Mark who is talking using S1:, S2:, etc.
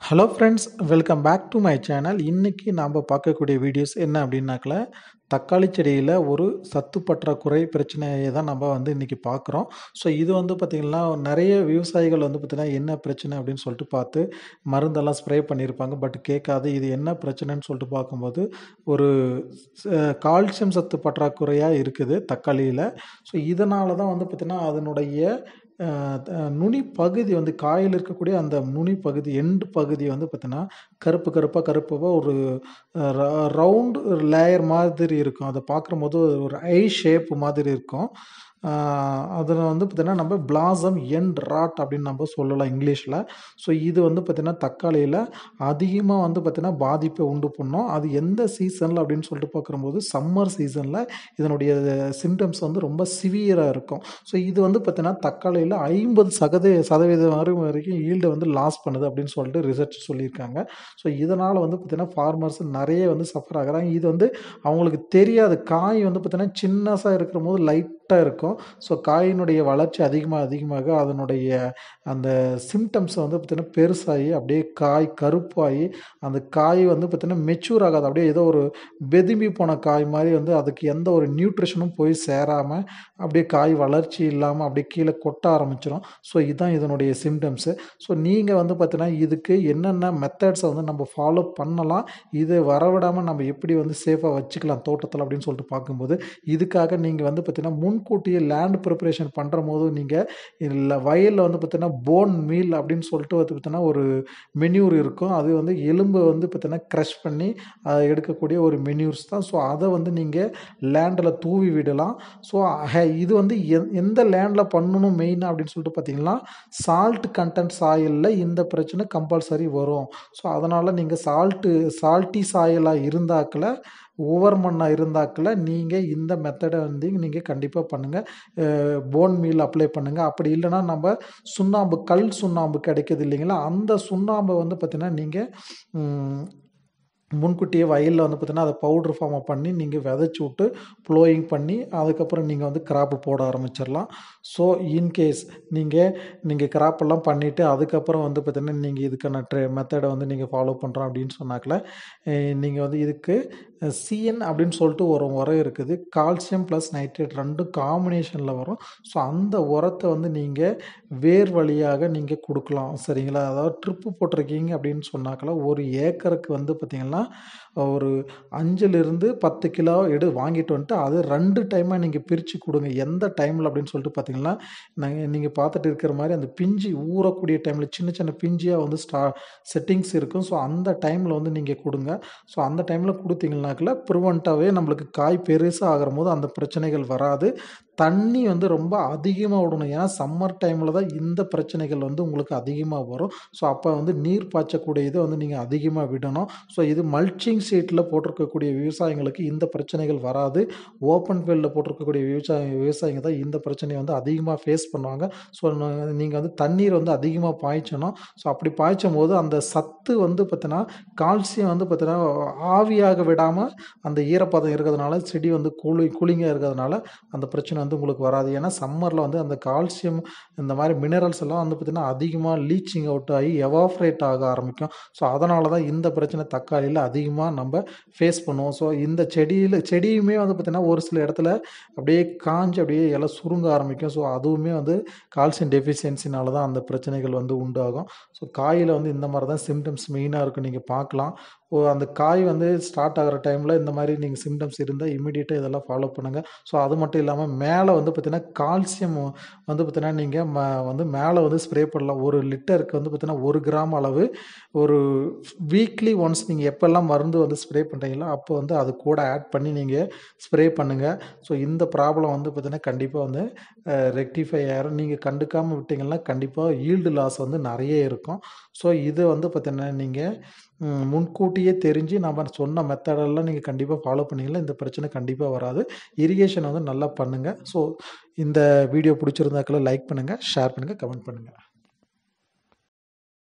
S1: Hello friends, welcome back to my channel. இன்றைக்கி நாம் பார்க்கக்கூடிய வீடியோஸ் என்ன அப்படின்னாக்கல, தக்காளி செடியில் ஒரு சத்து பற்றாக்குறை பிரச்சனையை தான் நம்ம இன்றைக்கி பார்க்குறோம். ஸோ இது பார்த்திங்கன்னா நிறைய விவசாயிகள் பார்த்திங்கன்னா என்ன பிரச்சனை அப்படின்னு சொல்லிட்டு பார்த்து மருந்தெல்லாம் ஸ்ப்ரே பண்ணியிருப்பாங்க. பட் கேட்காது இது என்ன பிரச்சனைன்னு சொல்லிட்டு பார்க்கும்போது ஒரு கால்சியம் சத்து பற்றாக்குறையாக இருக்குது தக்காளியில். ஸோ இதனால தான் பார்த்திங்கன்னா அதனுடைய நுனி பகுதி காயில் இருக்கக்கூடிய அந்த நுனி பகுதி எண்டு பகுதி பார்த்தீங்கன்னா கருப்பாக ஒரு ரவுண்டு லேயர் மாதிரி இருக்கும். அதை பார்க்கும்போது ஒரு ஐ ஷேப் மாதிரி இருக்கும். அதில் பார்த்தீங்கன்னா நம்ம பிளாசம் எண்ட் ராட் அப்படின்னு நம்ம சொல்லலாம் இங்கிலீஷில். ஸோ இது பார்த்தீங்கன்னா தக்காளியில் அதிகமாக பார்த்தீங்கன்னா பாதிப்பை உண்டு பண்ணும். அது எந்த சீசனில் அப்படின்னு சொல்லிட்டு பார்க்கும்போது சம்மர் சீசனில் இதனுடைய சிம்டம்ஸ் ரொம்ப சிவியராக இருக்கும். ஸோ இது பார்த்தீங்கன்னா தக்காளியில் 50% வரைக்கும் ஈல்டை லாஸ் பண்ணுது அப்படின்னு சொல்லிட்டு ரிசர்ச் சொல்லியிருக்காங்க. ஸோ இதனால் பார்த்தீங்கன்னா ஃபார்மர்ஸ் நிறைய சஃபர் ஆகுறாங்க. இது அவங்களுக்கு தெரியாது. காய் பார்த்தீங்கன்னா சின்னஸாக இருக்கிற போது லைட்டாக இருக்கும். ஸோ காயினுடைய வளர்ச்சி அதிகமாக அதனுடைய அந்த சிம்டம்ஸ் பார்த்தீங்கன்னா பெருசாகி அப்படியே காய் கருப்பாகி அந்த காய் பார்த்தீங்கன்னா மெச்சூர் ஆகாது. அப்படியே ஏதோ ஒரு வெதும்பி போன காய் மாதிரி அதுக்கு எந்த ஒரு நியூட்ரிஷனும் போய் சேராமல் அப்படியே காய் வளர்ச்சி இல்லாமல் அப்படியே கீழே கொட்ட ஆரம்பிச்சிடும். ஸோ இதுதான் இதனுடைய சிம்டம்ஸு. ஸோ நீங்கள் பார்த்தீங்கன்னா இதுக்கு என்னென்ன மெத்தட்ஸை நம்ம ஃபாலோ பண்ணலாம், இது வரவிடாமல் நம்ம எப்படி சேஃபாக வச்சுக்கலாம் தோட்டத்தில் அப்படின்னு சொல்லிட்டு பார்க்கும்போது, இதுக்காக நீங்கள் பார்த்தீங்கன்னா முன்கூட்டியே லேண்ட் ப்ரிப்பரேஷன் பண்ணுற போது நீங்கள் இல்லை வயலில் பார்த்தீங்கன்னா போன் மீல் அப்படின்னு சொல்லிட்டு பார்த்தீங்கன்னா ஒரு மென்யூர் இருக்கும். அது எலும்பு பார்த்தீங்கன்னா க்ரஷ் பண்ணி அதை எடுக்கக்கூடிய ஒரு மென்யூர்ஸ் தான். ஸோ அதை நீங்கள் லேண்டில் தூவி விடலாம். ஸோ இது எந்த லேண்டில் பண்ணணும் மெயினாக அப்படின்னு சொல்லிட்டு பார்த்தீங்கன்னா சால்ட் கண்டென்ட் சாயிலில் இந்த பிரச்சனை கம்பல்சரி வரும். ஸோ அதனால் நீங்கள் சால்ட்டி சாயலாக இருந்தாக்கில் ஓவர் மண்ணாக இருந்தாக்கில் நீங்கள் இந்த மெத்தடை நீங்கள் கண்டிப்பாக பண்ணுங்கள். போன் மீல் அப்ளை பண்ணுங்கள். அப்படி இல்லைனா நம்ம சுண்ணாம்பு கல் சுண்ணாம்பு கிடைக்கிது இல்லைங்களா, அந்த சுண்ணாம்பை பார்த்திங்கன்னா நீங்கள் முன்கூட்டியே வயலில் பார்த்திங்கன்னா அதை பவுட்ரு ஃபார்மை பண்ணி நீங்கள் விதைச்சி விட்டு ப்ளோயிங் பண்ணி அதுக்கப்புறம் நீங்கள் கிராப்பு போட ஆரம்பிச்சிடலாம். ஸோ இன்கேஸ் நீங்கள் கிராப்பெல்லாம் பண்ணிவிட்டு அதுக்கப்புறம் பார்த்திங்கன்னா நீங்கள் இதுக்கான மெத்தடை நீங்கள் ஃபாலோ பண்ணுறோம் அப்படின்னு சொன்னாக்கில் நீங்கள் இதுக்கு சிஎன் அப்படின்னு சொல்லிட்டு ஒரு உரம் இருக்குது. கால்சியம் ப்ளஸ் நைட்ரேட் ரெண்டும் காம்பினேஷனில் வரும். ஸோ அந்த உரத்தை நீங்கள் வேர் வழியாக நீங்கள் கொடுக்கலாம். சரிங்களா? அதாவது ட்ரிப்பு போட்டிருக்கீங்க அப்படின்னு சொன்னாக்கில் ஒரு ஏக்கருக்கு பார்த்திங்கன்னா ஒரு 5லிருந்து 10 கிலோ வாங்கிட்டு வந்துட்டு அது 2 டைமாக நீங்கள் பிரித்து கொடுங்க. எந்த டைமில் அப்படின்னு சொல்லிட்டு பார்த்தீங்கன்னா நீங்கள் பார்த்துட்டு இருக்கிற மாதிரி அந்த பிஞ்சு ஊறக்கூடிய டைமில் சின்ன சின்ன பிஞ்சியாக செட்டிங்ஸ் இருக்கும். ஸோ அந்த டைமில் நீங்கள் கொடுங்க. ஸோ அந்த டைமில் கொடுத்தீங்கன்னாக்கில் ப்ரிவெண்ட்டாகவே நம்மளுக்கு காய் பெருசாக ஆகிற போது அந்த பிரச்சனைகள் வராது. தண்ணி ரொம்ப அதிகமாக விடணும். ஏன்னா சம்மர் டைமில் தான் இந்த பிரச்சனைகள் உங்களுக்கு அதிகமாக வரும். ஸோ அப்போ நீர் பாய்ச்சக்கூடிய இதை நீங்கள் அதிகமாக விடணும். ஸோ இது மல்ச்சிங் ஷீட்டில் போட்டிருக்கக்கூடிய விவசாயிங்களுக்கு இந்த பிரச்சனைகள் வராது. ஓப்பன் ஃபீல்டில் போட்டிருக்கக்கூடிய விவசாயிங்க தான் இந்த பிரச்சனையை அதிகமாக ஃபேஸ் பண்ணுவாங்க. ஸோ நீங்கள் தண்ணீர் அதிகமாக பாய்ச்சணும். ஸோ அப்படி பாய்ச்சும் போது அந்த சத்து பார்த்தீங்கன்னா கால்சியம் பார்த்தீங்கன்னா ஆவியாக விடாமல் அந்த ஈரப்பதம் இருக்கிறதுனால செடி கூலிங்காக இருக்கிறதுனால அந்த பிரச்சனை உங்களுக்கு வராது. ஏன்னா சம்மரில் அந்த கால்சியம் இந்த மாதிரி மினரல்ஸ் எல்லாம் பார்த்தீங்கன்னா அதிகமாக லீச்சிங் அவுட் ஆகி எவாஃப்ரேட் ஆக ஆரம்பிக்கும். ஸோ அதனால தான் இந்த பிரச்சனை தக்காளியில் அதிகமாக நம்ம ஃபேஸ் பண்ணுவோம். ஸோ இந்த செடியுமே பார்த்தீங்கன்னா ஒரு சில இடத்துல அப்படியே காஞ்சி அப்படியே இலை சுருங்க ஆரம்பிக்கும். ஸோ அதுவுமே கால்சியம் டெஃபிஷியன்சினால தான் அந்த பிரச்சனைகள் உண்டாகும். ஸோ காயில் இந்த மாதிரி தான் சிம்டம்ஸ் மெயினாக இருக்கும். நீங்கள் பார்க்கலாம். அந்த காய் ஸ்டார்ட் ஆகிற டைமில் இந்த மாதிரி நீங்கள் சிம்டம்ஸ் இருந்தால் இமீடியட்டாக இதெல்லாம் ஃபாலோ பண்ணுங்கள். ஸோ அது மட்டும் இல்லாமல் மேலே பார்த்தீங்கன்னா கால்சியம் பார்த்தீங்கன்னா நீங்கள் மேலே ஸ்ப்ரே பண்ணலாம். ஒரு லிட்டருக்கு பார்த்தீங்கன்னா 1 கிராம் அளவு ஒரு வீக்லி ஒன்ஸ் நீங்கள் எப்போல்லாம் மருந்து ஸ்ப்ரே பண்ணுறீங்களோ அப்போ அது கூட ஆட் பண்ணி நீங்கள் ஸ்ப்ரே பண்ணுங்கள். ஸோ இந்த ப்ராப்ளம் பார்த்தீங்கன்னா கண்டிப்பாக ரெக்டிஃபை ஆகிரும். நீங்கள் கண்டுக்காமல் விட்டிங்கன்னா கண்டிப்பாக ஈல்டு லாஸ் நிறைய இருக்கும். ஸோ இது பார்த்தீங்கன்னா நீங்கள் முன்கூட்டியே தெரிஞ்சு நம்ம சொன்ன மெத்தடெல்லாம் நீங்கள் கண்டிப்பாக ஃபாலோ பண்ணிங்கன்னா இந்த பிரச்சனை கண்டிப்பாக வராது. இரிகேஷன் நல்லா பண்ணுங்கள். ஸோ இந்த வீடியோ பிடிச்சிருந்தாக்கில் லைக் பண்ணுங்கள், ஷேர் பண்ணுங்கள், கமெண்ட் பண்ணுங்கள்.